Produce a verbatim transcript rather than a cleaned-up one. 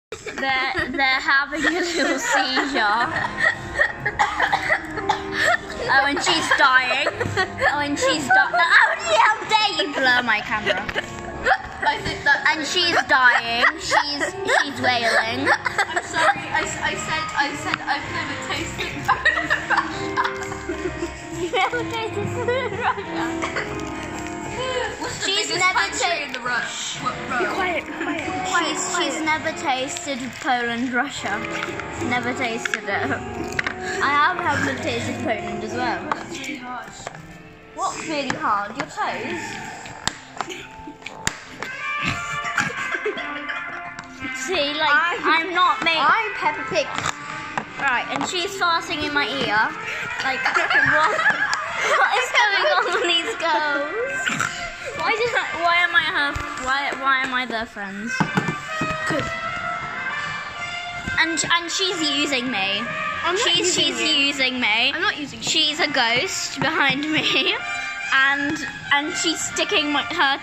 They're, they're having a little seizure. Oh, and she's dying. Oh, and she's dying. Oh, how dare you blur my camera. I think that and she's dying. She's she's wailing. I'm sorry. I, I said I said I've never tasted You never tasted food in Russia. What's the She's biggest never country ta- in the rush? What Be quiet, quiet, quiet. She's, she's never tasted Poland, Russia. Never tasted it. I have haven't tasted Poland as well. That's really hard. What's really hard? Your toes? See, like, I'm, I'm not made... I'm Peppa Pig. Right, and she's farting in my ear. Like, what, what is going on with these girls? Why did I, why am I her, why, why am I their friends? Good. And, and she's using me. I'm not she's using she's you. using me. I'm not using you. She's a ghost behind me. And, and she's sticking my, her